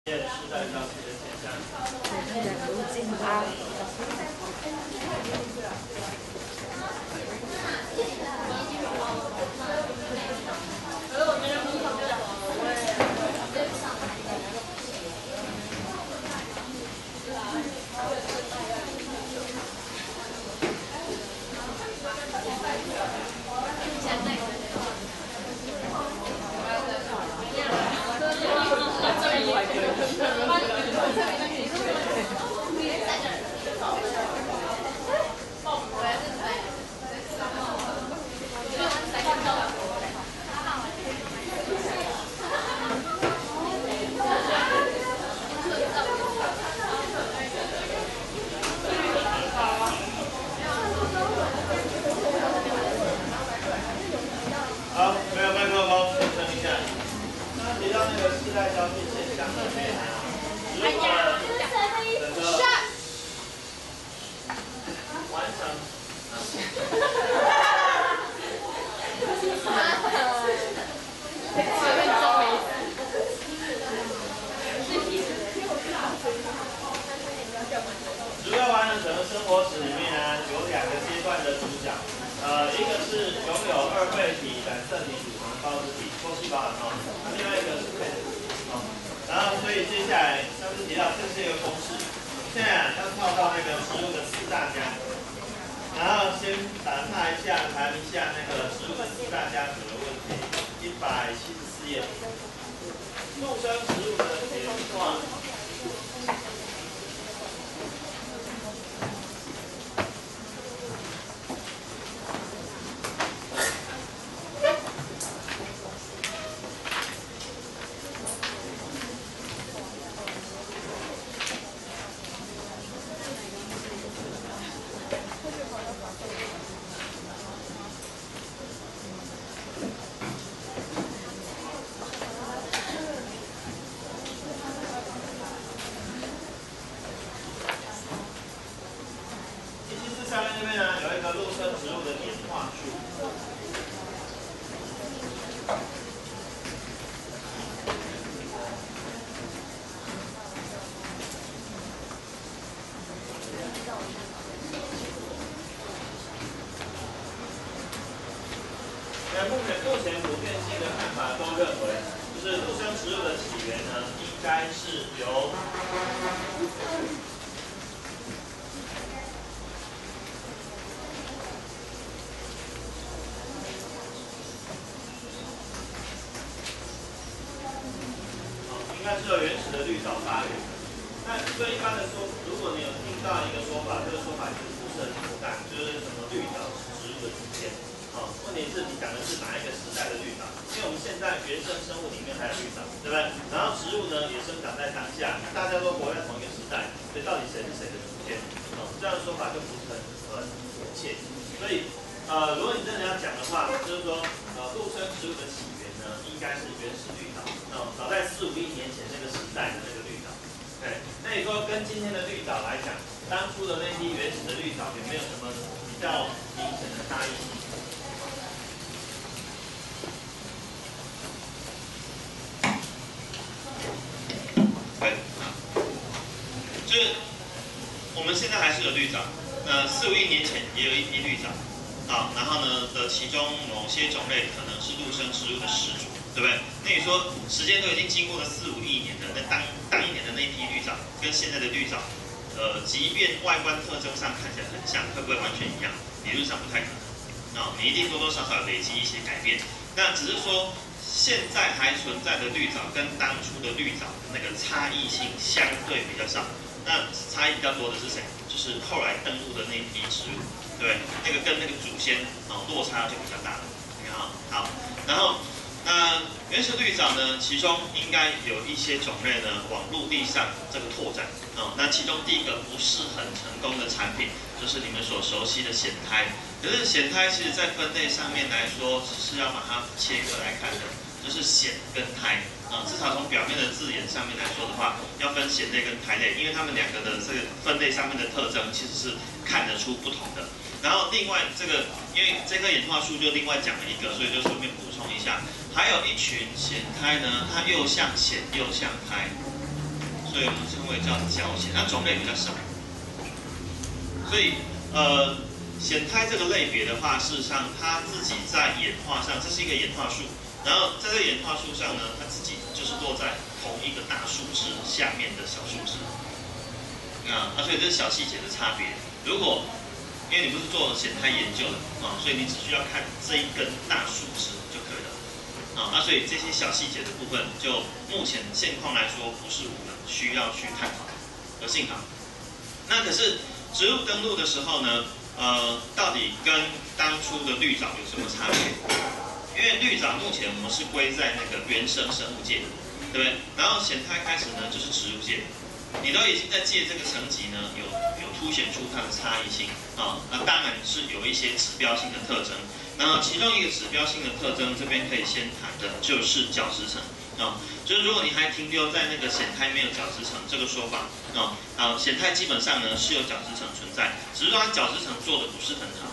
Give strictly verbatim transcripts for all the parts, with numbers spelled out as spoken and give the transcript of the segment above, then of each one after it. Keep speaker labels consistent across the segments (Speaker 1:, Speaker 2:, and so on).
Speaker 1: 世代交替的现象。
Speaker 2: 如今啊。
Speaker 1: 好，没有麦克风，等一下。刚刚提到那个世代交替现象里面，植物的整个完成。植物要完成整个生活史里面呢，有两个阶段的主角。呃，一个是拥有二倍体染色体组成的孢子体多细胞的哦，那另外一个是配子体哦。然后，所以接下来上次提到这是一个公式，现在啊要套到那个植物的四大家族，然后先打岔一下，谈一下那个植物的四大家族的问题。一百七十四页，陆生植物的演化。下面这边呢有一个陆生植物的演化树。那目前目前普遍性的看法都认为，就是陆生植物的起源呢，应该是由应该是由原始的绿藻发育。那最一般的说，如果你有听到一个说法，这个说法其实不是很妥当，就是什么绿藻是植物的祖先。哦，问题是你讲的是哪一个时代的绿藻？因为我们现在原生生物里面还有绿藻，对不对？然后植物呢也生长在当下，大家都活在同一个时代，所以到底谁是谁的祖先？哦，这样的说法就不是很很贴切。所以呃，如果你真的要讲的话，就是说呃，陆生植物的起源呢，应该是原始绿藻。哦，早在四五亿年前那个时代的那个绿藻。对，那你说跟今天的绿藻来讲，当初的那批原始的绿藻有没有什么比较明显的差异性？对，就是我们现在还是有绿藻，那四五亿年前也有一批绿藻，好，然后呢的其中某些种类可能是陆生植物的始祖。对不对？那你说时间都已经经过了四五亿年了，那当当一年的那批绿藻跟现在的绿藻，呃，即便外观特征上看起来很像，会不会完全一样？理论上不太可能。哦，你一定多多少少累积一些改变。那只是说现在还存在的绿藻跟当初的绿藻那个差异性相对比较少。那差异比较多的是谁？就是后来登陆的那批植物，对不对？那个跟那个祖先哦落差就比较大了。你看啊，好，然后。那原始绿藻呢？其中应该有一些种类呢往陆地上这个拓展哦。那其中第一个不是很成功的产品，就是你们所熟悉的蚬胎。可是蚬胎其实在分类上面来说，只是要把它切割来看的，就是蚬跟胎啊。至少从表面的字眼上面来说的话，要分蚬类跟胎类，因为它们两个的这个分类上面的特征其实是看得出不同的。然后另外这个，因为这棵演化树就另外讲了一个，所以就顺便补充一下。还有一群蚬胎呢，它又像蚬又像胎， 所以我们称为叫角藓，那种类比较少。所以呃，藓苔这个类别的话，事实上它自己在演化上，这是一个演化树，然后在这个演化树上呢，它自己就是落在同一个大树枝下面的小树枝。啊，啊，所以这是小细节的差别。如果因为你不是做藓苔研究的啊，所以你只需要看这一根大树枝就可以了。啊，那所以这些小细节的部分，就目前现况来说，不是我们需要去探讨的。有幸好，那可是植物登陆的时候呢，呃，到底跟当初的绿藻有什么差别？因为绿藻目前我们是归在那个原生生物界，对不对？然后藓苔开始呢就是植物界。你都已经在借这个层级呢，有有凸显出它的差异性啊。那当然是有一些指标性的特征。那其中一个指标性的特征，这边可以先谈的就是角质层啊。就是如果你还停留在那个藓苔没有角质层这个说法啊，啊，藓苔基本上呢是有角质层存在，只是说它角质层做的不是很好。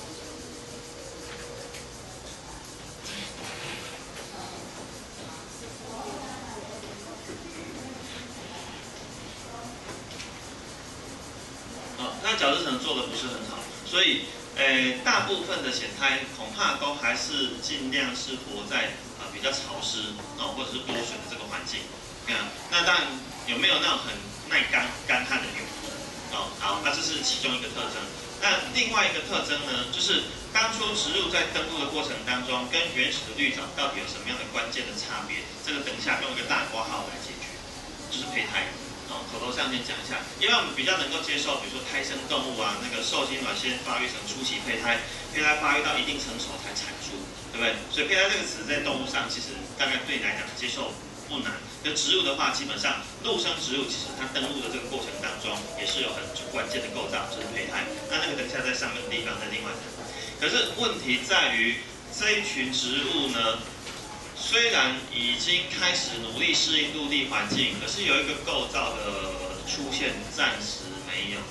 Speaker 1: 那角质层做的不是很好，所以，呃，大部分的藓苔恐怕都还是尽量是活在啊、呃、比较潮湿哦或者是多水的这个环境。啊，那当然有没有那种很耐干干旱的有哦？好，那这是其中一个特征。那另外一个特征呢，就是当初植物在登陆的过程当中，跟原始的绿藻到底有什么样的关键的差别？这个等一下用一个大括号来解决，就是胚胎。哦，口头上先讲一下，因为我们比较能够接受，比如说胎生动物啊，那个受精卵先发育成初期胚胎，胚胎发育到一定成熟才产出，对不对？所以胚胎这个词在动物上其实大概对你来讲接受不难。那植物的话，基本上陆生植物其实它登陆的这个过程当中，也是有很关键的构造，就是胚胎。那那个等一下在上面的地方再另外谈。可是问题在于这一群植物呢？虽然已经开始努力适应陆地环境，可是有一个构造的出现暂时没有。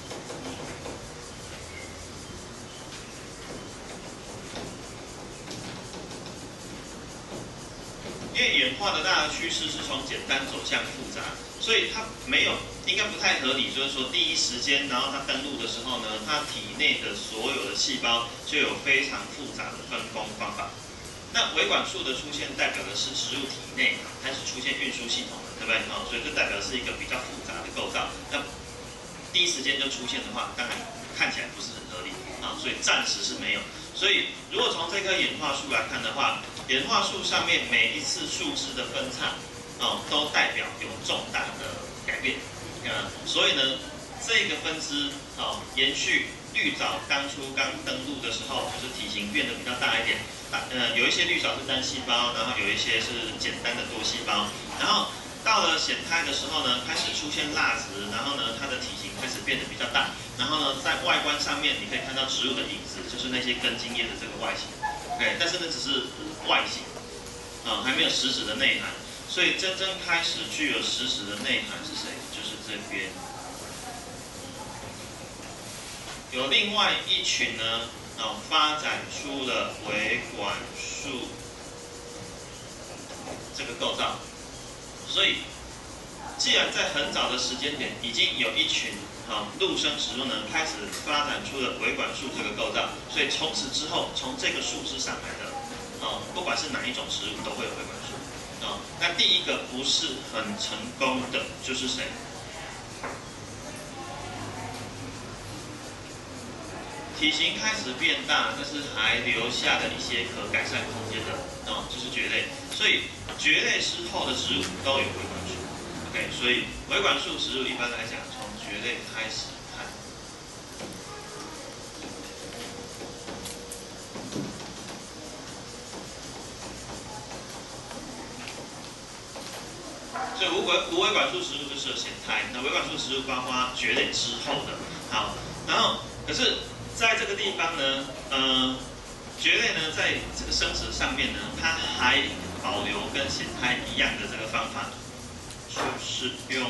Speaker 1: 因为演化的大趋势是从简单走向复杂，所以它没有应该不太合理，就是说第一时间，然后它登陆的时候呢，它体内的所有的细胞就有非常复杂的分工方法。那维管束的出现代表的是植物体内开始出现运输系统了，对不对？哦，所以这代表是一个比较复杂的构造。那第一时间就出现的话，当然看起来不是很合理啊，所以暂时是没有。所以如果从这棵演化树来看的话，演化树上面每一次树枝的分叉，哦，都代表有重大的改变。呃，所以呢，这个分支哦延续绿藻当初刚登陆的时候，就是体型变得比较大一点。呃，有一些绿藻是单细胞，然后有一些是简单的多细胞。然后到了藓苔的时候呢，开始出现蜡质，然后呢，它的体型开始变得比较大。然后呢，在外观上面你可以看到植物的影子，就是那些根茎叶的这个外形。OK， 但是那只是外形，啊、呃，还没有实质的内涵。所以真正开始具有实质的内涵是谁？就是这边有另外一群呢。哦，发展出了维管束这个构造，所以既然在很早的时间点已经有一群啊陆生植物呢开始发展出了维管束这个构造，所以从此之后，从这个树枝上来的啊，不管是哪一种植物都会有维管束啊。那第一个不是很成功的就是谁？体型开始变大，但是还留下了一些可改善空间的，哦，就是蕨类。所以蕨类之后的植物都有维管束。OK， 所以维管束植物一般来讲，从蕨类开始看。所以无维无维管束植物就是藓苔，那维管束植物包括蕨类之后的。好，然后可是。在这个地方呢，呃，蕨类呢，在这个生殖上面呢，它还保留跟藓苔一样的这个方法，就是用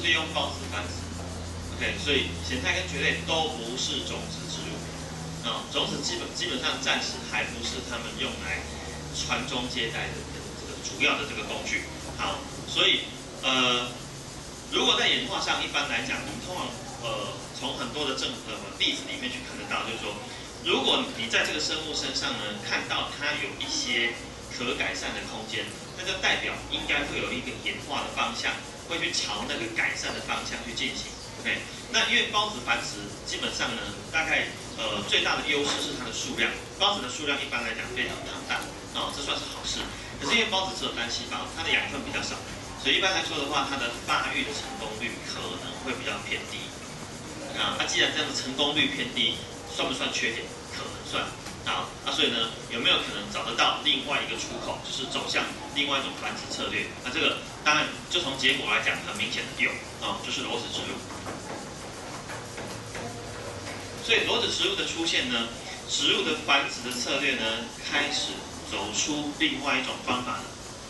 Speaker 1: 是利用孢子繁殖。OK， 所以咸胎跟蕨类都不是种子植入。啊、哦，种子基本基本上暂时还不是他们用来传宗接代的这个主要的这个工具。好，所以呃，如果在演化上，一般来讲，我们通常呃从很多的证呃例子里面去看得到，就是说，如果你在这个生物身上呢看到它有一些可改善的空间，那就代表应该会有一个演化的方向，会去朝那个改善的方向去进行。OK， 那因为孢子繁殖基本上呢，大概呃最大的优势是它的数量，孢子的数量一般来讲非常庞大，啊、哦，这算是好事。可是因为孢子只有单细胞，它的养分比较少，所以一般来说的话，它的发育的成功率可能会比较偏低。啊，那、啊、既然这样的成功率偏低，算不算缺点？可能算。好，那、啊、所以呢，有没有可能找得到另外一个出口，就是走向另外一种繁殖策略？那这个当然就从结果来讲，很明显的有啊、哦，就是裸子植入。所以裸子植入的出现呢，植入的繁殖的策略呢，开始走出另外一种方法了。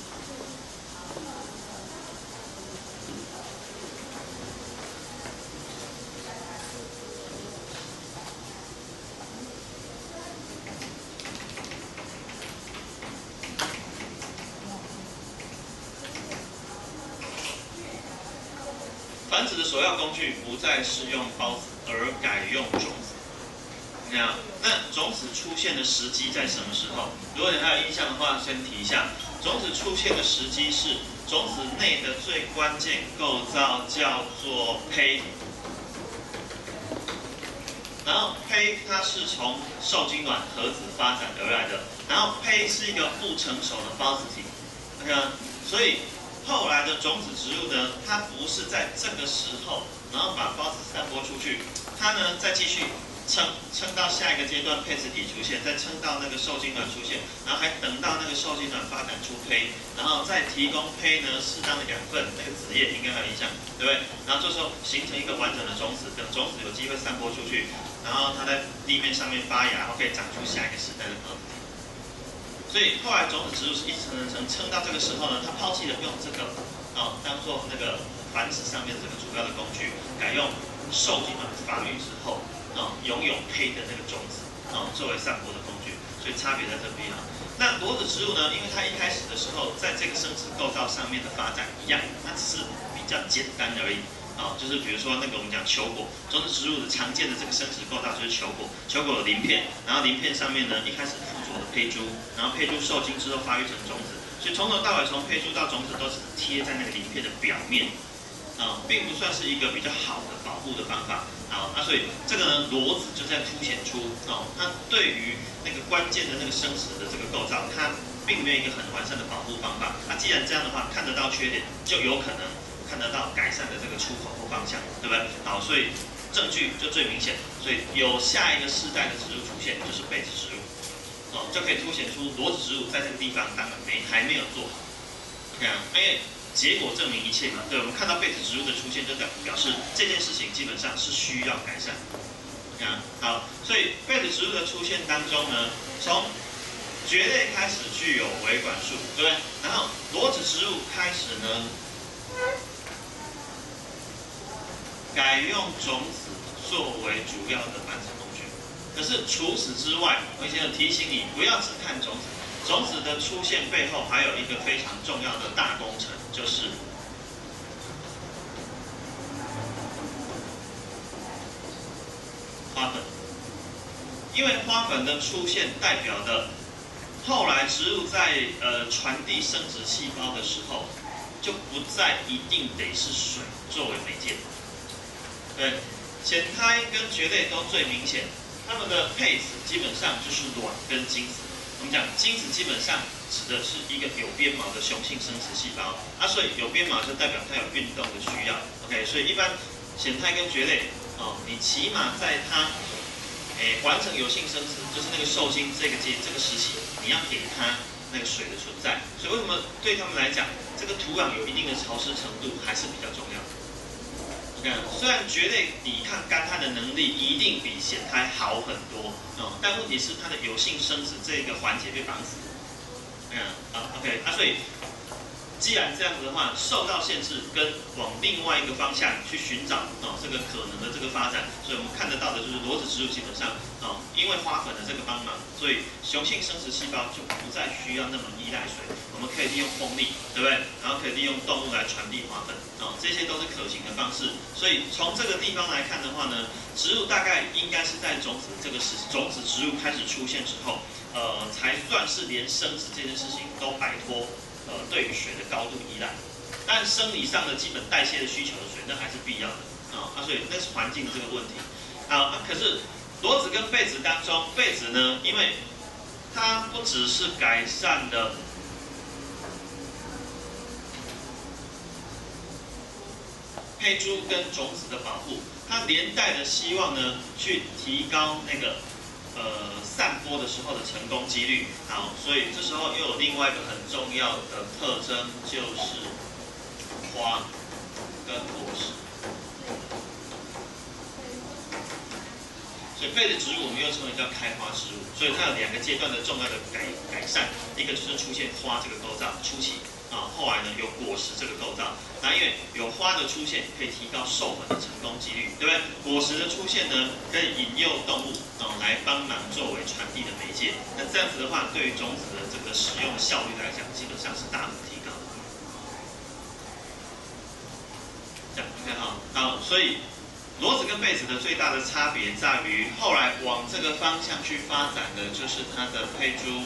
Speaker 1: 繁殖的首要工具不再是用孢子，而改用种子。这样，那种子出现的时机在什么时候？如果你还有印象的话，先提一下，种子出现的时机是种子内的最关键构造叫做胚，然后胚它是从受精卵核子发展而来的，然后胚是一个不成熟的孢子体，对啊，所以后来的种子植入呢，它不是在这个时候，然后把孢子散播出去，它呢再继续撑撑到下一个阶段配子体出现，再撑到那个受精卵出现，然后还等到那个受精卵发展出胚，然后再提供胚呢适当的养分，那个子叶应该还有印象，对不对？然后这时候形成一个完整的种子，等种子有机会散播出去，然后它在地面上面发芽，然后可以长出下一个时代的孢子体。所以后来种子植入是一层层撑到这个时候呢，它抛弃了用这个哦当做那个繁殖上面这个主要的工具，改用受精卵发育之后。哦，拥有胚的那个种子，哦，作为散播的工具，所以差别在这边啊。那裸子植入呢，因为它一开始的时候，在这个生殖构造上面的发展一样，它只是比较简单而已。哦，就是比如说那个我们讲球果，种子植入的常见的这个生殖构造就是球果，球果有鳞片，然后鳞片上面呢一开始附着的胚珠，然后胚珠受精之后发育成种子，所以从头到尾从胚珠到种子都是贴在那个鳞片的表面。啊、哦，并不算是一个比较好的保护的方法。好，那所以这个呢，裸子就在凸显出哦，它对于那个关键的那个生殖的这个构造，它并没有一个很完善的保护方法。那既然这样的话，看得到缺点，就有可能看得到改善的这个出口或方向，对不对？好，所以证据就最明显，所以有下一个世代的植入出现，就是被子植入，哦，就可以凸显出裸子植入在这个地方当然没还没有做好。OK 啊，因为结果证明一切嘛，对，我们看到被子植入的出现，就表表示这件事情基本上是需要改善。啊，好，所以被子植入的出现当中呢，从蕨类开始具有维管束，对不对？然后裸子植入开始呢，改用种子作为主要的繁殖工具。可是除此之外，我以前有提醒你，不要只看种子。种子的出现背后还有一个非常重要的大工程，就是花粉。因为花粉的出现代表的后来植入在呃传递生殖细胞的时候，就不再一定得是水作为媒介。对，浅胎跟蕨类都最明显，它们的配子基本上就是卵跟精子。我们讲精子基本上指的是一个有鞭毛的雄性生殖细胞啊，所以有鞭毛就代表它有运动的需要。OK， 所以一般浅胎跟蕨类哦，你起码在它诶完成有性生殖，就是那个受精这个阶这个时期，你要给它那个水的存在。所以为什么对他们来讲，这个土壤有一定的潮湿程度还是比较重要的。OK， 虽然蕨类抵抗干旱的能力一定比咸胎好很多哦，但问题是它的有性生殖这个环节被绑死。嗯，好 ，OK， 啊，所以既然这样子的话，受到限制跟往另外一个方向去寻找哦这个可能的这个发展，所以我们看得到的就是裸子植物基本上哦，因为花粉的这个帮忙，所以雄性生殖细胞就不再需要那么依赖水，我们可以利用风力，对不对？然后可以利用动物来传递花粉哦，这些都是可行的方式。所以从这个地方来看的话呢，植物大概应该是在种子这个时种子植物开始出现之后，呃，才算是连生殖这件事情都摆脱。呃，对于水的高度依赖，但生理上的基本代谢的需求的水，那还是必要的啊、哦。啊，所以那是环境的这个问题。好、啊，可是裸子跟被子当中，被子呢，因为它不只是改善了胚珠跟种子的保护，它连带的希望呢，去提高那个。呃，散播的时候的成功几率，好，所以这时候又有另外一个很重要的特征，就是花跟果实。所以被子植物我们又称为叫开花植物，所以它有两个阶段的重要的改改善，一个就是出现花这个构造初期啊，后来呢有果实这个构造。那因为有花的出现，可以提高授粉的成功几率，对不对？果实的出现呢，可以引诱动物哦来帮忙作为传递的媒介。那这样子的话，对于种子的这个使用效率来讲，基本上是大幅提高的。这样 OK 哈，好，所以裸子跟被子的最大的差别在于，后来往这个方向去发展的就是它的胚珠，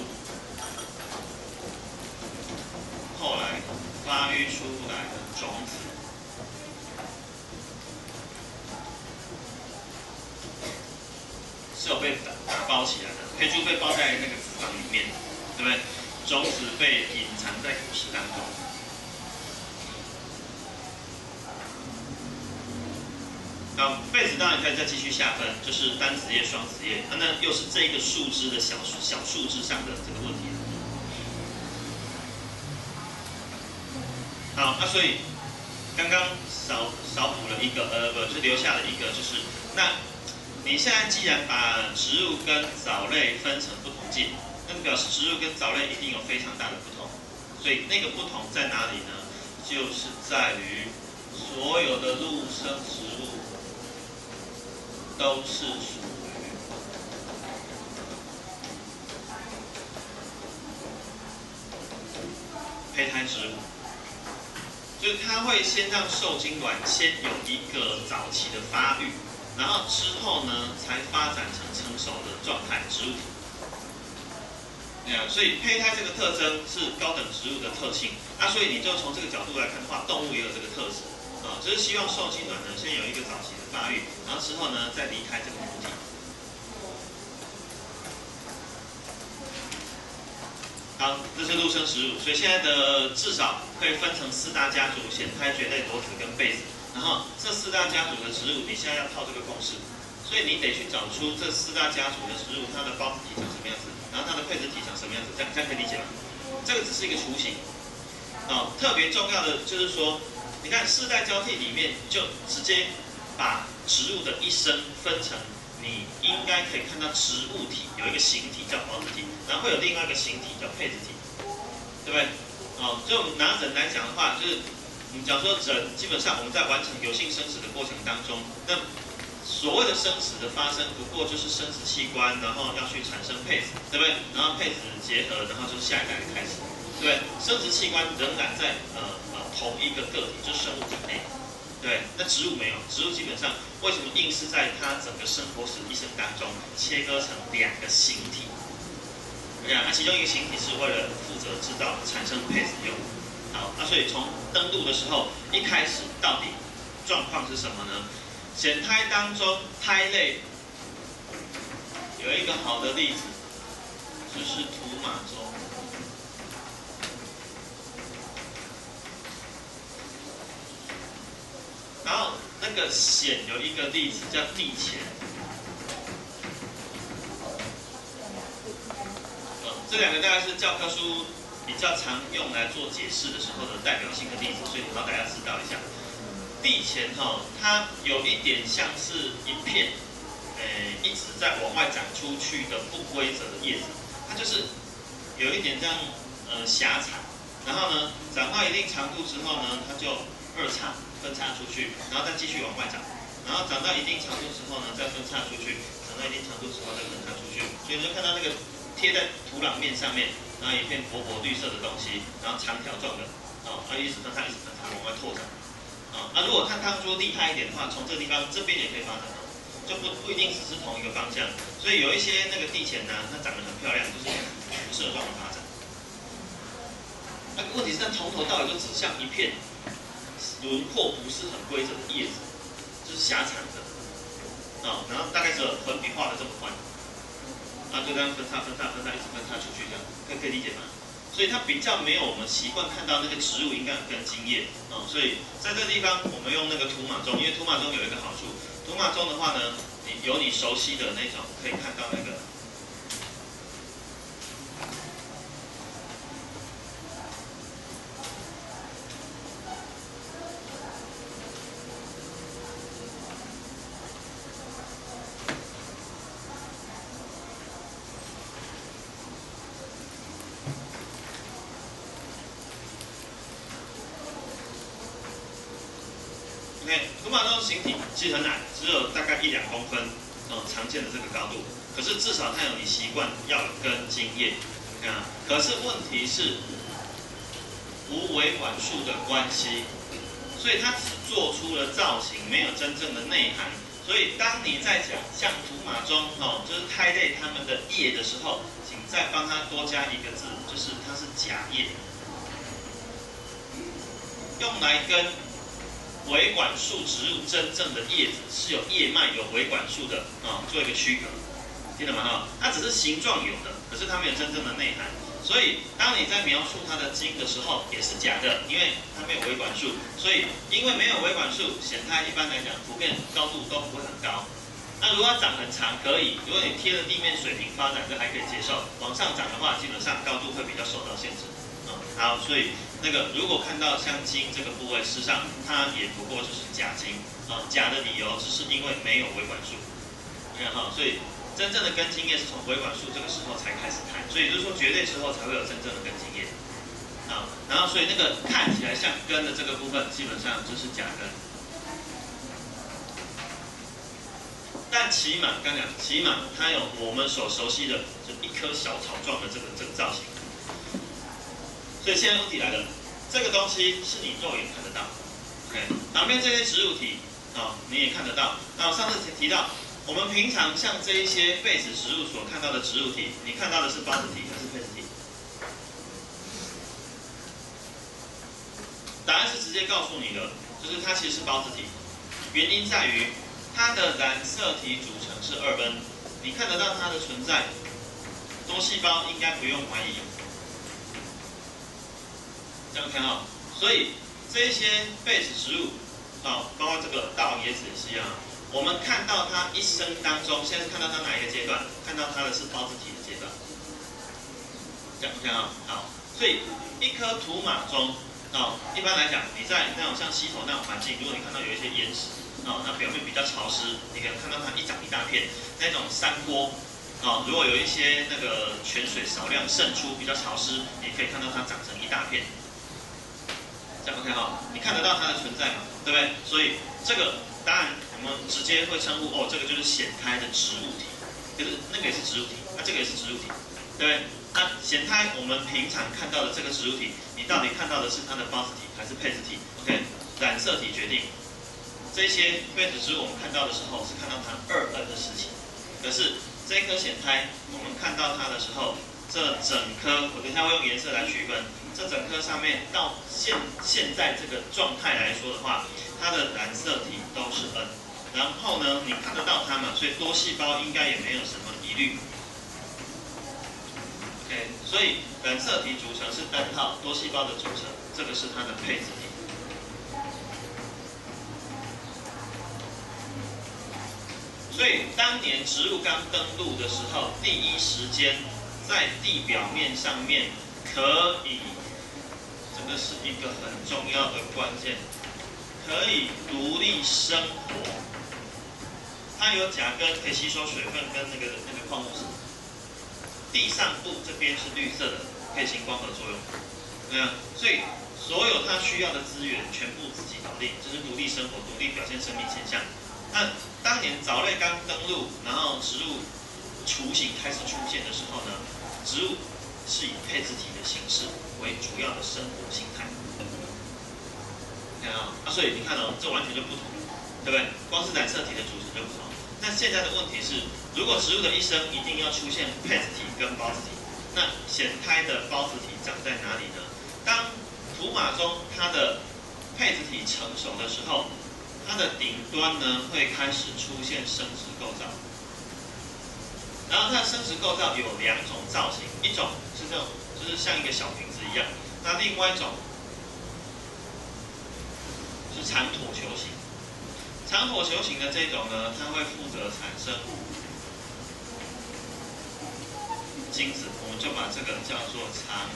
Speaker 1: 后来发育出来的种子。是有被打打包起来的，胚珠被包在那个子房里面，对不对？种子被隐藏在果实当中。好，被子当然可以再继续下分，就是单子叶、双子叶，那、啊、那又是这个树枝的小小树枝上的这个问题。好，那、啊、所以刚刚少少补了一个，呃，不，就留下了一个，就是那。你现在既然把植物跟藻类分成不同界，那表示植物跟藻类一定有非常大的不同。所以那个不同在哪里呢？就是在于所有的陆生植物都是属于胚胎植物，就是它会先让受精卵先有一个早期的发育。然后之后呢，才发展成成熟的状态，植物体。那样，所以胚胎这个特征是高等植物的特性。那所以你就从这个角度来看的话，动物也有这个特质啊，就是希望受精卵呢先有一个早期的发育，然后之后呢再离开这个母体。好，这是陆生植物，所以现在的至少可以分成四大家族：蚬胎、蕨类、裸子跟被子。然后这四大家族的植物，你现在要套这个公式，所以你得去找出这四大家族的植物，它的孢子体长什么样子，然后它的配子体长什么样子，这样这样可以理解吗？这个只是一个雏形。哦，特别重要的就是说，你看世代交替里面就直接把植物的一生分成，你应该可以看到植物体有一个形体叫孢子体，然后会有另外一个形体叫配子体，对不对？哦，就我们拿人来讲的话，就是。我们讲说人基本上我们在完成有性生殖的过程当中，那所谓的生殖的发生，不过就是生殖器官，然后要去产生配子，对不对？然后配子结合，然后就是下一代的开始，对不对？生殖器官仍然在呃呃同一个个体，就是生物体内，对。那植物没有，植物基本上为什么硬是在它整个生活史一生当中切割成两个形体？对啊，那其中一个形体是为了负责制造产生配子用。好，那所以从登陆的时候，一开始到底状况是什么呢？蚬胎当中，胎类有一个好的例子，就是土马鬃。然后那个蚬有一个例子叫地蚬。呃，这两个大概是教科书比较常用来做解释的时候的代表性的例子，所以我要大家知道一下。地蚬哈，它有一点像是一片，呃，一直在往外展出去的不规则的叶子，它就是有一点这样呃狭长， 然后呢，长到一定长度之后呢，它就二叉分叉出去，然后再继续往外长，然后长到一定长度之后呢，再分叉出去，长到一定长度之后再分叉出去，所以你就看到那个贴在土壤面上面，然后一片薄薄绿色的东西，然后长条状的，哦，它一直分叉一直分叉往外拓展。啊，那如果它当初厉害一点的话，从这个地方这边也可以发展哦，就不不一定只是同一个方向。所以有一些那个地钱呢，它长得很漂亮，就是辐射状的发展。那、啊、问题是它从头到尾都指向一片轮廓不是很规则的叶子，就是狭长的，啊、哦，然后大概只有粉笔画的这么宽，啊，就这样分叉分叉分叉一直分叉出去这样，可以可以理解吗？所以它比较没有我们习惯看到那个植物应该有根茎叶啊、哦，所以在这个地方我们用那个土马钟，因为土马钟有一个好处，土马钟的话呢，你有你熟悉的那种可以看到那个。OK， 土马钟形体其实很矮，只有大概一两公分，嗯，常见的这个高度。可是至少它有你习惯要有根茎叶，你看啊。可是问题是无维管束的关系，所以它只做出了造型，没有真正的内涵。所以当你在讲像土马钟哦，就是胎类它们的叶的时候，请再帮它多加一个字，就是它是假叶，用来跟维管束植物真正的叶子是有叶脉、有维管束的啊、哦，做一个区隔，听得吗？哈，它只是形状有的，可是它没有真正的内涵。所以当你在描述它的茎的时候，也是假的，因为它没有维管束。所以因为没有维管束，显态一般来讲普遍高度都不会很高。那如果它长很长，可以；如果你贴着地面水平发展，这还可以接受。往上长的话，基本上高度会比较受到限制。啊、嗯，好，所以。那个如果看到像茎这个部位，事实上它也不过就是假茎啊，假的理由只是因为没有维管束，你看哈，所以真正的根茎叶是从维管束这个时候才开始谈，所以就是说绝对之后才会有真正的根茎叶啊，然后所以那个看起来像根的这个部分，基本上就是假根，但起码刚讲，起码它有我们所熟悉的，就一颗小草状的这个这个造型。所以现在问题来了，这个东西是你肉眼看得到 ，OK， 旁边这些植物体啊、哦，你也看得到。那我上次提到，我们平常像这一些被子植物所看到的植物体，你看到的是孢子体还是配子体？答案是直接告诉你的，就是它其实是孢子体。原因在于它的染色体组成是二 N， 你看得到它的存在，多细胞应该不用怀疑。这样看啊，所以这些被子植物啊，包括这个大王椰子也是一样。我们看到它一生当中，现在是看到它哪一个阶段？看到它的是孢子体的阶段。这样看啊，好，所以一颗土马钟啊，一般来讲，你在那种像溪头那种环境，如果你看到有一些岩石啊，那表面比较潮湿，你可以看到它一长一大片。那种山坡啊，如果有一些那个泉水少量渗出，比较潮湿，你可以看到它长成一大片。这样 OK 哈，你看得到它的存在嘛，对不对？所以这个当然我们直接会称呼哦，这个就是显胎的植物体，可是那个也是植物体，那、啊、这个也是植物体，对不对？那显胎我们平常看到的这个植物体，你到底看到的是它的孢子体还是配子体 ？OK， 染色体决定。这些被子植物我们看到的时候是看到它二 N 的时期，可是这一颗显胎我们看到它的时候，这整颗我等一下会用颜色来区分。这整颗上面到现现在这个状态来说的话，它的染色体都是 N， 然后呢，你看得到它嘛，所以多细胞应该也没有什么疑虑。OK， 所以染色体组成是 N 号，多细胞的组成，这个是它的配子体。所以当年植物刚登陆的时候，第一时间在地表面上面可以。这个是一个很重要的关键，可以独立生活。它有甲根，可以吸收水分跟那个那个矿物质。地上部这边是绿色的，可以行光合作用。 对啊，所以所有他需要的资源全部自己搞定，就是独立生活、独立表现生命现象。那当年藻类刚登陆，然后植物雏形开始出现的时候呢，植物是以配子体的形式为主要的生活形态。看啊，啊，所以你看哦，这完全就不同，对不对？光是染色体的组成就不同。那现在的问题是，如果植物的一生一定要出现配子体跟孢子体，那显胎的孢子体长在哪里呢？当土马中它的配子体成熟的时候，它的顶端呢会开始出现生殖构造，然后它的生殖构造有两种造型，一种是这种，就是像一个小瓶子一样，那另外一种是长椭球形。长椭球形的这种呢，它会负责产生精子，我们就把这个叫做长。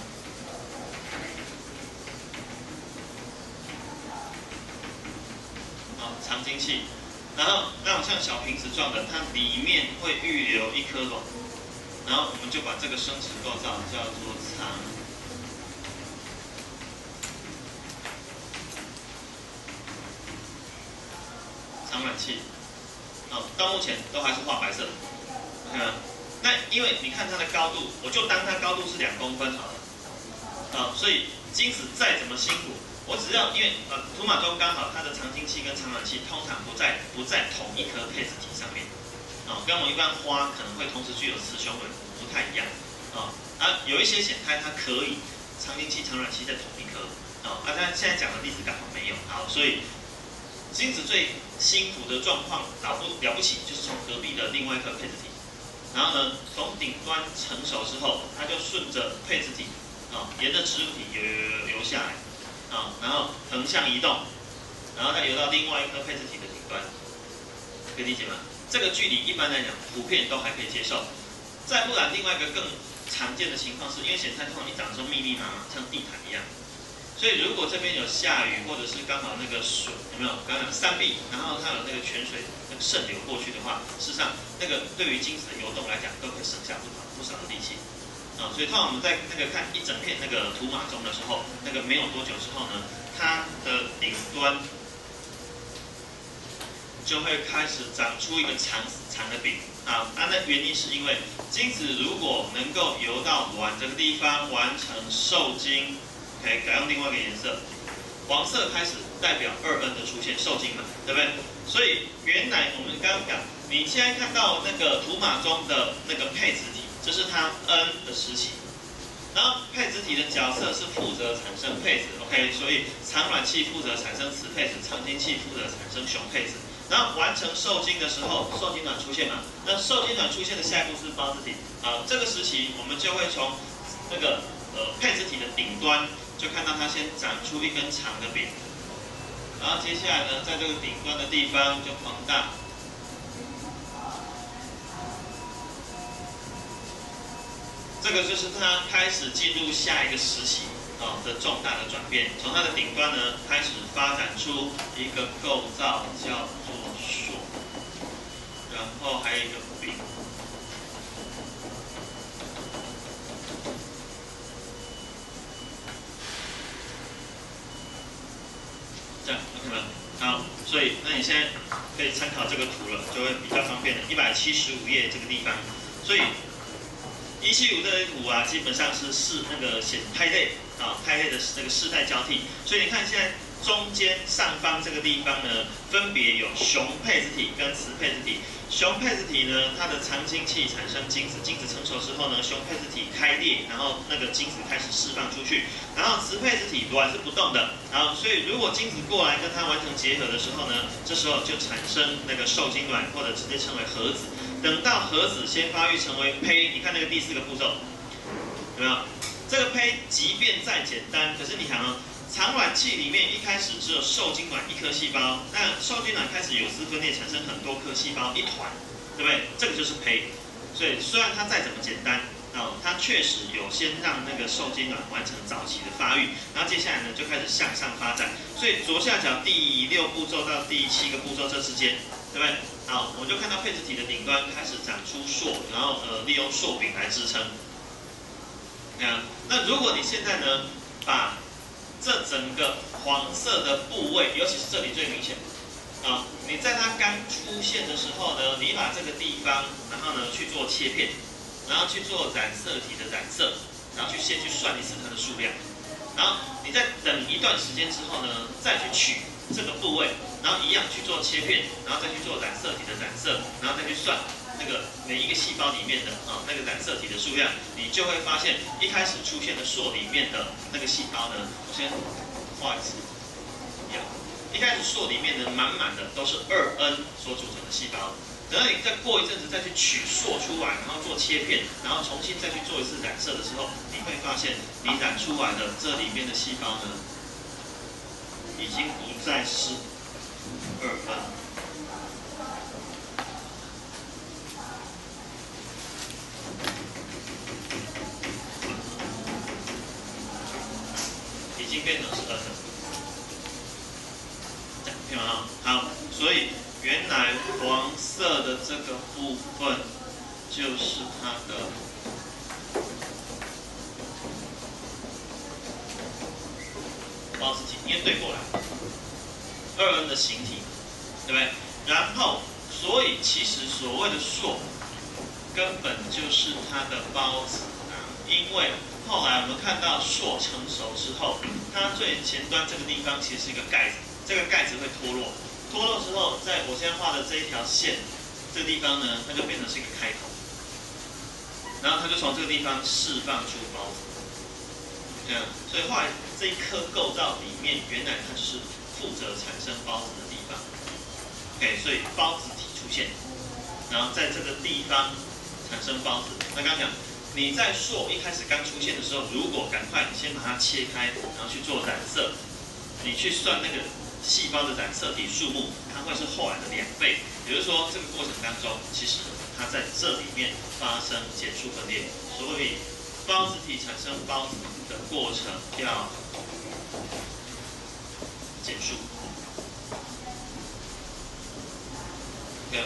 Speaker 1: 啊，长精器，然后那种像小瓶子状的，它里面会预留一颗卵，然后我们就把这个生殖构造叫做长。长卵器，啊，到目前都还是画白色的，看吗？那因为你看它的高度，我就当它高度是两公分好了，啊，所以精子再怎么辛苦。我只要因为呃土马中刚好它的长精器跟长卵器通常不在不在同一颗配子体上面，啊、哦，跟我们一般花可能会同时具有雌雄卵不太一样，啊、哦、啊有一些显胎它可以长精器长卵器在同一颗，啊、哦、啊但现在讲的例子刚好没有，好，所以精子最辛苦的状况了不了不起，就是从隔壁的另外一颗配子体，然后呢从顶端成熟之后，它就顺着配子体啊、哦、沿着植物体游游游游下来。啊，然后横向移动，然后再游到另外一颗配子体的顶端，可以理解吗？这个距离一般来讲，普遍都还可以接受。再不然，另外一个更常见的情况是，因为显胎通常一长得密密麻麻，像地毯一样，所以如果这边有下雨，或者是刚好那个水有没有？刚刚山壁，然后它有那个泉水那个渗流过去的话，事实上那个对于精子的游动来讲，都可以省下不少不少的力气。啊，所以通常我们在那个看一整片那个土马钟的时候，那个没有多久之后呢，它的顶端就会开始长出一个长长的柄啊。它的原因是因为精子如果能够游到卵这个地方完成受精，可以改用另外一个颜色，黄色开始代表二 N 的出现，受精嘛，对不对？所以原来我们刚刚讲，你现在看到那个土马钟的那个配子体。这是它 N 的时期，然后配子体的角色是负责产生配子 ，OK， 所以长卵器负责产生雌配子，长精器负责产生雄配子。然后完成受精的时候，受精卵出现嘛？那受精卵出现的下一步是孢子体啊，这个时期我们就会从那个呃配子体的顶端就看到它先长出一根长的柄，然后接下来呢，在这个顶端的地方就膨大。这个就是它开始进入下一个时期啊的重大的转变，从它的顶端呢开始发展出一个构造叫做硕，然后还有一个柄。这样 OK 吗？好，所以那你现在可以参考这个图了，就会比较方便了。一百七十五页这个地方，所以。一七五这类图啊，基本上是视那个显胎类啊，胎类的那个世代交替。所以你看现在中间上方这个地方呢，分别有雄配子体跟雌配子体。雄配子体呢，它的长精器产生精子，精子成熟之后呢，雄配子体开裂，然后那个精子开始释放出去。然后雌配子体卵是不动的，然后所以如果精子过来跟它完成结合的时候呢，这时候就产生那个受精卵，或者直接称为核子。等到核子先发育成为胚，你看那个第四个步骤，有没有？这个胚即便再简单，可是你看哦，长卵器里面一开始只有受精卵一颗细胞，那受精卵开始有丝分裂，产生很多颗细胞一团，对不对？这个就是胚。所以虽然它再怎么简单，哦，它确实有先让那个受精卵完成早期的发育，然后接下来呢就开始向上发展。所以左下角第六步骤到第七个步骤这之间，对不对？好，我们就看到配子体的顶端开始长出硕，然后呃利用硕柄来支撑。啊，那如果你现在呢把这整个黄色的部位，尤其是这里最明显啊，你在它刚出现的时候呢，你把这个地方，然后呢去做切片，然后去做染色体的染色，然后去先去算一次它的数量，然后你再等一段时间之后呢，再去取这个部位，然后一样去做切片，然后再去做染色体的染色，然后再去算那个每一个细胞里面的啊那个染色体的数量，你就会发现一开始出现的硕里面的那个细胞呢，我先画一次，一样，一开始硕里面呢满满的都是二 N 所组成的细胞，等到你再过一阵子再去取硕出来，然后做切片，然后重新再去做一次染色的时候，你会发现你染出来的这里面的细胞呢，已经不再是二 N。已经变成是 N 了，这样听完了？好，所以原来黄色的这个部分就是它的孢子体，因为对过来，二 N 的形体，对不对？然后，所以其实所谓的硕，根本就是它的孢子囊，因为后来我们看到硕成熟之后，它最前端这个地方其实是一个盖子，这个盖子会脱落，脱落之后，在我现在画的这一条线，这个地方呢，它就变成是一个开口，然后它就从这个地方释放出孢子，这样，所以后来这一颗构造里面，原来它就是负责产生孢子的地方。OK， 所以孢子体出现，然后在这个地方产生孢子。那刚刚讲。你在硕一开始刚出现的时候，如果赶快先把它切开，然后去做染色，你去算那个细胞的染色体数目，它会是后来的两倍。也就是说，这个过程当中，其实它在这里面发生减数分裂，所以孢子体产生孢子的过程叫减数。OK，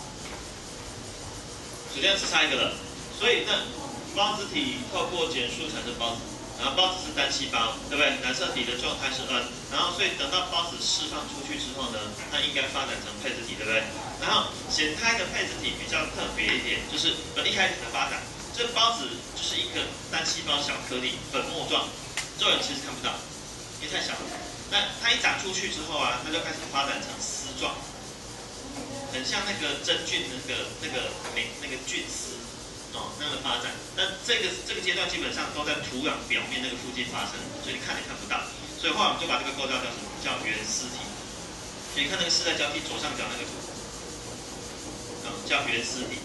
Speaker 1: 所以这样只差一个了，所以那。孢子体透过减数产生孢子，然后孢子是单细胞，对不对？染色体的状态是 N， 然后所以等到孢子释放出去之后呢，它应该发展成配子体，对不对？然后显胎的配子体比较特别一点，就是呃一开始的发展，这孢子就是一个单细胞小颗粒，粉末状，肉眼其实看不到，因为太小了。那它一长出去之后啊，它就开始发展成丝状，很像那个真菌那个那个那那个菌丝。哦，那样的发展，那这个这个阶段基本上都在土壤表面那个附近发生，所以你看也看不到。所以后来我们就把这个构造叫什么？叫原丝体。所以看那个丝在交替左上角那个图，啊、哦，叫原丝体。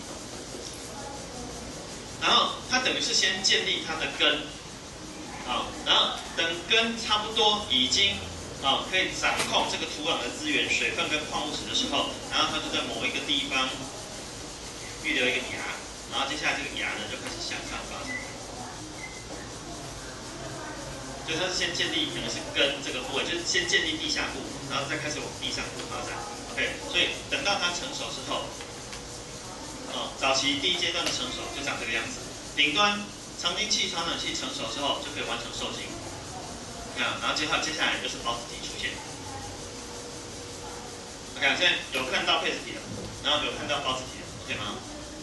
Speaker 1: 然后它等于是先建立它的根，啊、哦，然后等根差不多已经啊、哦、可以掌控这个土壤的资源、水分跟矿物质的时候，然后它就在某一个地方预留一个芽。然后接下来这个芽呢就开始向上发展，所以它是先建立可能是根这个部位，就是先建立地下部，然后再开始往地上部发展。OK， 所以等到它成熟之后，哦，早期第一阶段的成熟就长这个样子，顶端长晶器、传感器成熟之后就可以完成受精，啊，然后接下接下来就是孢子体出现。OK， 现在有看到配子体了，然后有看到孢子体了 ，OK 吗？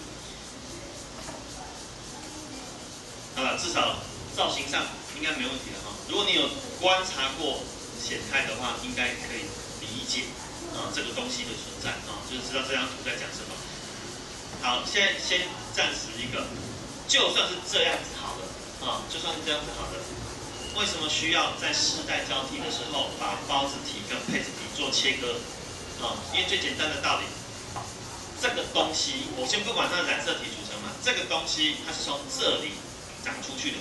Speaker 1: 好了，至少造型上应该没问题了哈。如果你有观察过显态的话，应该可以理解啊这个东西的存在啊，就是知道这张图在讲什么。好，现在先暂时一个，就算是这样子好了啊，就算是这样子好了，为什么需要在世代交替的时候把孢子体跟配子体做切割啊？因为最简单的道理，这个东西我先不管它的染色体组成嘛，这个东西它是从这里长出去的，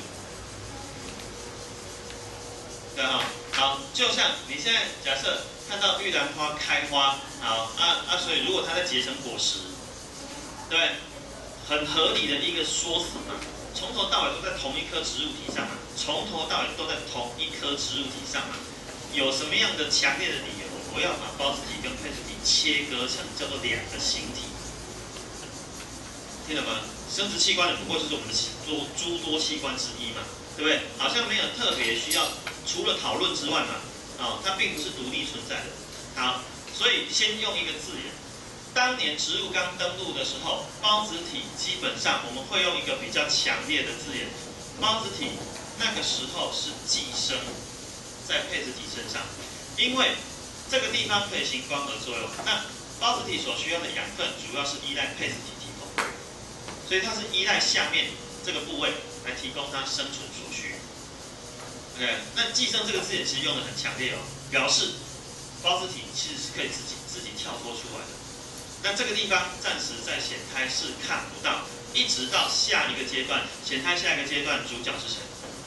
Speaker 1: 对哈，好，就像你现在假设看到玉兰花开花，好，啊啊，所以如果它在结成果实，对，很合理的一个说辞嘛，从头到尾都在同一颗植物体上嘛，从头到尾都在同一颗植物体上嘛，有什么样的强烈的理由，我要把孢子体跟配子体切割成叫做两个形体？听听懂吗？生殖器官也不过就是我们的多诸多器官之一嘛，对不对？好像没有特别需要，除了讨论之外嘛，哦，它并不是独立存在的。好，所以先用一个字眼。当年植物刚登陆的时候，孢子体基本上我们会用一个比较强烈的字眼，孢子体那个时候是寄生在配子体身上，因为这个地方可以行光合作用，那孢子体所需要的养分主要是依赖配子体提供，所以它是依赖下面这个部位来提供它生存所需。OK， 那寄生这个字眼其实用的很强烈哦，表示孢子体其实是可以自己自己跳脱出来的。那这个地方暂时在显胎是看不到，一直到下一个阶段，显胎下一个阶段主角是谁？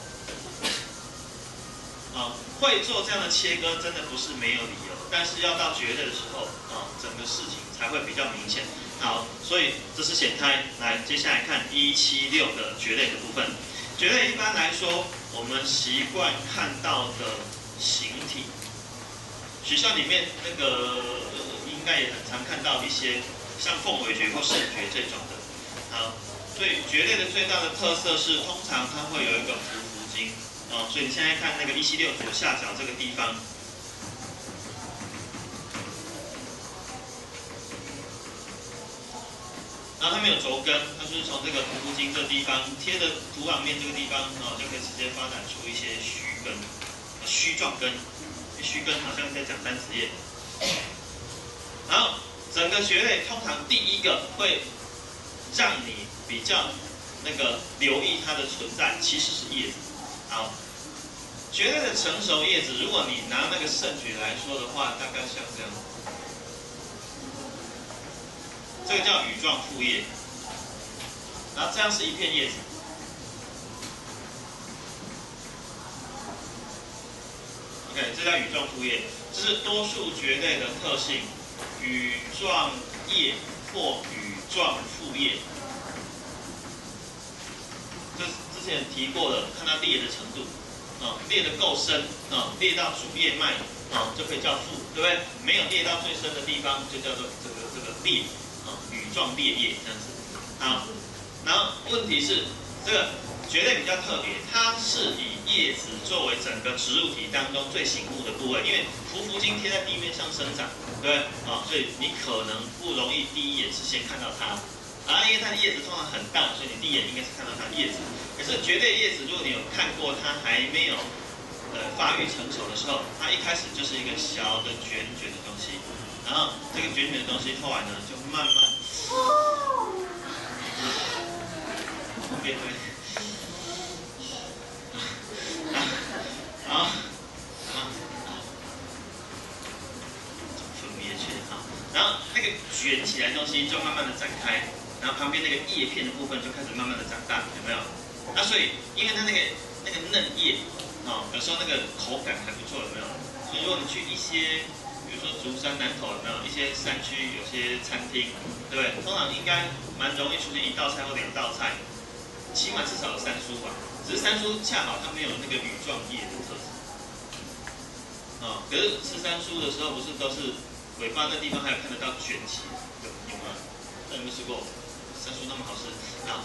Speaker 1: 啊，会做这样的切割真的不是没有理由，但是要到绝对的时候，啊，整个事情才会比较明显。好，所以这是显胎。来，接下来看一七六的蕨类的部分。蕨类一般来说，我们习惯看到的形体，学校里面那个。应该也很常看到一些像凤尾蕨或圣蕨这种的。好，所以蕨类的最大的特色是，通常它会有一个匍匐茎。哦，所以你现在看那个一七六左下角这个地方，然后它没有轴根，它就是从这个匍匐茎这地方贴着土壤面这个地方，哦，就可以直接发展出一些须根、须状根。须根好像在讲单词叶。然后整个蕨类通常第一个会让你比较那个留意它的存在，其实是叶子。好，蕨类的成熟叶子，如果你拿那个圣蕨来说的话，大概像这样，这个叫羽状复叶，然后这样是一片叶子。OK， 这叫羽状复叶，这是多数蕨类的特性。羽状叶或羽状复叶，这之前提过了，看它裂的程度，啊、哦，裂得够深，啊、哦，裂到主叶脉，啊、哦，就可以叫复，对不对？没有裂到最深的地方，就叫做这个这个裂，啊、哦，羽状裂叶这样子。好，然后问题是这个蕨类比较特别，它是以叶子作为整个植物体当中最醒目的部位，因为匍匐茎贴在地面上生长。对，啊、哦，所以你可能不容易第一眼是先看到它，啊，因为它的叶子通常很大，所以你第一眼应该是看到它的叶子。可是蕨类叶子，如果你有看过它还没有呃发育成熟的时候，它一开始就是一个小的卷卷的东西，然后这个卷卷的东西后来呢就慢慢，对对，好。然后那个卷起来的东西就慢慢的展开，然后旁边那个叶片的部分就开始慢慢的长大，有没有？那所以因为它那个那个嫩叶，哦，有时候那个口感还不错，有没有？所以如果你去一些，比如说竹山南投有没有一些山区有些餐厅，对不对？通常应该蛮容易出现一道菜或两道菜，起码至少有三蔬吧。只是三蔬恰好它没有那个羽状叶的特质，哦，可是吃三蔬的时候不是都是？尾巴那地方还有看得到卷起，有有吗？那有没有吃过？三蔬那么好吃啊！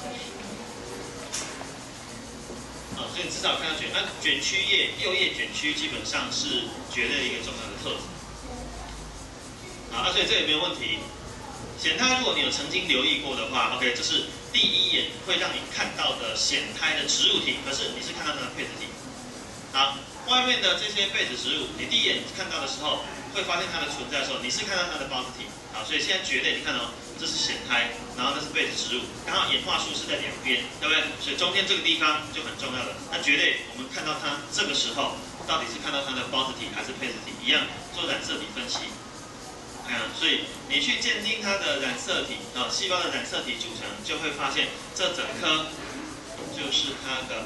Speaker 1: 啊，所以至少看到卷。那卷曲叶、右叶卷曲基本上是蕨类一个重要的特质。啊，所以这也没有问题。显胎如果你有曾经留意过的话 ，OK， 这是第一眼会让你看到的显胎的植物体，可是你是看到它的配子体。好，外面的这些被子植物，你第一眼看到的时候。会发现它的存在的时候，你是看到它的孢子体，好，所以现在蕨类，你看哦，这是显胎，然后这是被子植物，刚好演化树是在两边，对不对？所以中间这个地方就很重要了。那蕨类，我们看到它这个时候，到底是看到它的孢子体还是配子体？一样做染色体分析，啊，所以你去鉴定它的染色体啊，细胞的染色体组成，就会发现这整颗就是它的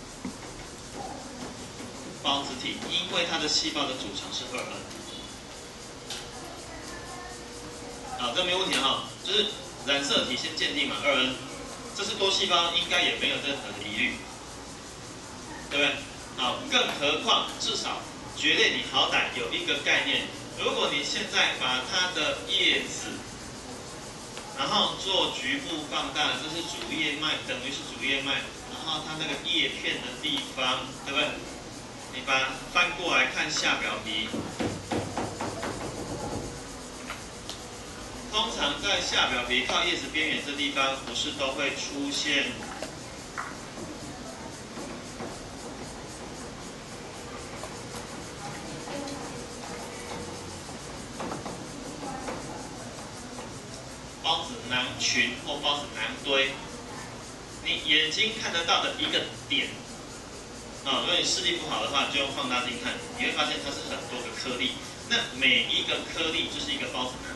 Speaker 1: 孢子体，因为它的细胞的组成是二 N。好，这没有问题哈，就是染色体先鉴定嘛，二 N， 这是多细胞，应该也没有任何的疑虑，对不对？好，更何况至少蕨类你好歹有一个概念，如果你现在把它的叶子然后做局部放大，这是主叶脉，等于是主叶脉。然后它那个叶片的地方，对不对？你把它翻过来看下表皮，通常在下表皮靠叶子边缘这地方，不是都会出现孢子囊群或孢子囊堆？你眼睛看得到的一个点，啊，如果你视力不好的话，就用放大镜看，你会发现它是很多个颗粒。那每一个颗粒就是一个孢子囊，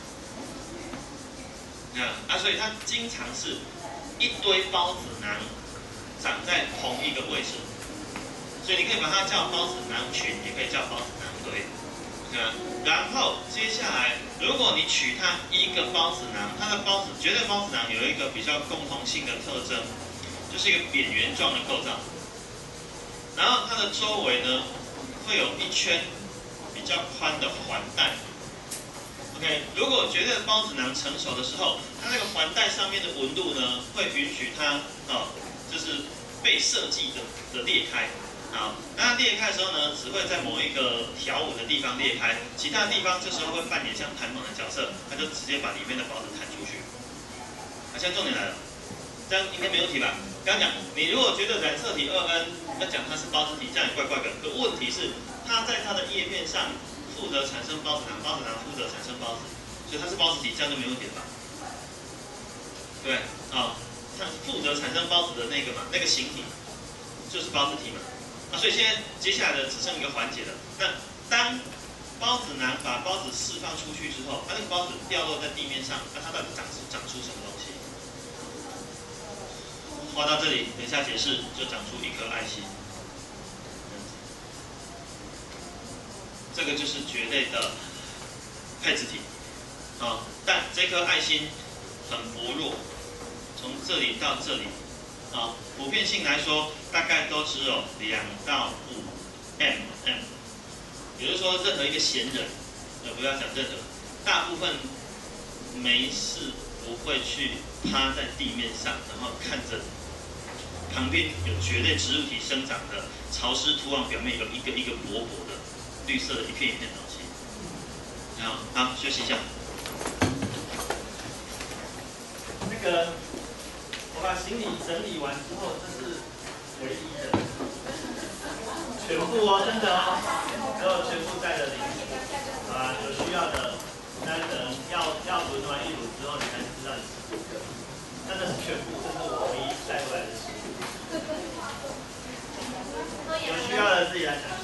Speaker 1: 啊啊，所以它经常是一堆孢子囊长在同一个位置，所以你可以把它叫孢子囊群，也可以叫孢子囊堆。啊，然后接下来，如果你取它一个孢子囊，它的孢子绝对孢子囊有一个比较共同性的特征。就是一个扁圆状的构造，然后它的周围呢会有一圈比较宽的环带。OK， 如果绝对的孢子囊成熟的时候，它那个环带上面的纹路呢会允许它哦，就是被设计的的裂开。好，那它裂开的时候呢，只会在某一个条纹的地方裂开，其他的地方这时候会扮演像弹簧的角色，它就直接把里面的孢子弹出去。好，现在重点来了。这样应该没问题吧？刚刚讲，你如果觉得染色体二 N 要讲它是孢子体，这样也怪怪的。可问题是，它在它的叶片上负责产生孢子囊，孢子囊负责产生孢子，所以它是孢子体，这样就没问题了吧？对，啊、哦，它负责产生孢子的那个嘛，那个形体就是孢子体嘛。啊，所以现在接下来的只剩一个环节了。那当孢子囊把孢子释放出去之后，它那个孢子掉落在地面上，那它到底长出长出什么东西？画到这里，等一下解释，就长出一颗爱心。这个就是蕨类的配子体，啊、哦，但这颗爱心很薄弱，从这里到这里，啊、哦，普遍性来说，大概都只有两到五 mm， 也就是说，任何一个闲人，呃，不要讲任何，大部分没事不会去趴在地面上，然后看着。旁边有蕨类植物体生长的潮湿土壤表面有一个一个薄薄的绿色的一片一片的东西。然后好，休息一下。那个，我把行李整理完之后，这是唯一的，全部哦，真的哦，然后全部带着领取。啊，有需要的，那可能要要轮完一轮之后，你才知道你是几个。真的是全部，这是我唯一带回来的食物。有需要的自己来讲。